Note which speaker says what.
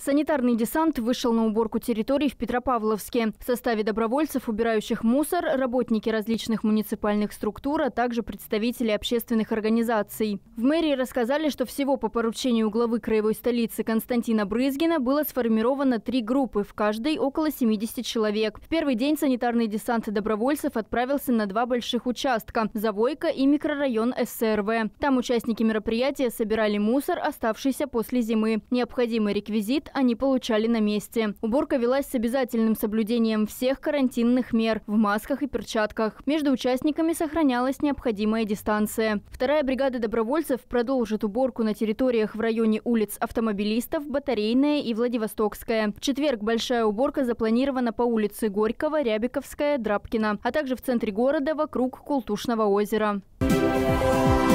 Speaker 1: Санитарный десант вышел на уборку территорий в Петропавловске. В составе добровольцев, убирающих мусор, работники различных муниципальных структур, а также представители общественных организаций. В мэрии рассказали, что всего по поручению главы краевой столицы Константина Брызгина было сформировано 3 группы, в каждой около 70 человек. В первый день санитарный десант добровольцев отправился на 2 больших участка – Завойка и микрорайон СРВ. Там участники мероприятия собирали мусор, оставшийся после зимы. Необходимый реквизит они получали на месте. Уборка велась с обязательным соблюдением всех карантинных мер в масках и перчатках. Между участниками сохранялась необходимая дистанция. Вторая бригада добровольцев продолжит уборку на территориях в районе улиц Автомобилистов, Батарейная и Владивостокская. В четверг большая уборка запланирована по улице Горького, Рябиковская, Драбкина, а также в центре города вокруг Култушного озера.